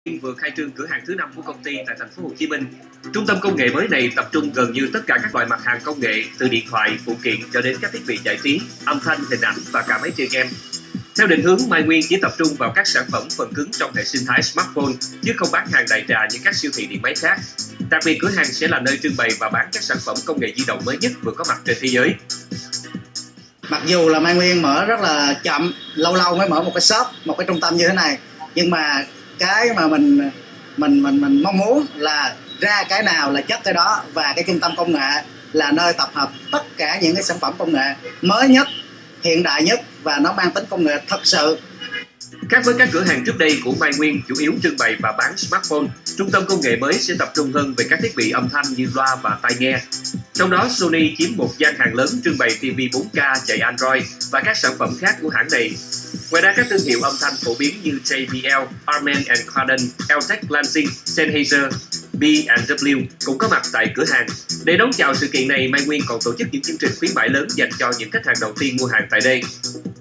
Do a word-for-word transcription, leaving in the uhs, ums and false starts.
vừa khai trương cửa hàng thứ năm của công ty tại thành phố Hồ Chí Minh. Trung tâm công nghệ mới này tập trung gần như tất cả các loại mặt hàng công nghệ, từ điện thoại, phụ kiện cho đến các thiết bị giải trí, âm thanh, hình ảnh và cả máy chơi game. Theo định hướng, Mai Nguyên chỉ tập trung vào các sản phẩm phần cứng trong hệ sinh thái smartphone, chứ không bán hàng đại trà như các siêu thị điện máy khác. Đặc biệt, cửa hàng sẽ là nơi trưng bày và bán các sản phẩm công nghệ di động mới nhất vừa có mặt trên thế giới. Mặc dù là Mai Nguyên mở rất là chậm, lâu lâu mới mở một cái shop, một cái trung tâm như thế này, nhưng mà cái mà mình mình mình mình mong muốn là ra cái nào là chất cái đó, và cái trung tâm công nghệ là nơi tập hợp tất cả những cái sản phẩm công nghệ mới nhất, hiện đại nhất và nó mang tính công nghệ thật sự. Khác với các cửa hàng trước đây của Mai Nguyên chủ yếu trưng bày và bán smartphone, trung tâm công nghệ mới sẽ tập trung hơn về các thiết bị âm thanh như loa và tai nghe. Trong đó, Sony chiếm một gian hàng lớn trưng bày ti vi bốn K chạy Android và các sản phẩm khác của hãng này. Ngoài ra, các thương hiệu âm thanh phổ biến như J B L, Harman and Kardon, Altec Lansing, Sennheiser, B and W cũng có mặt tại cửa hàng. Để đón chào sự kiện này, Mai Nguyên còn tổ chức những chương trình khuyến mãi lớn dành cho những khách hàng đầu tiên mua hàng tại đây.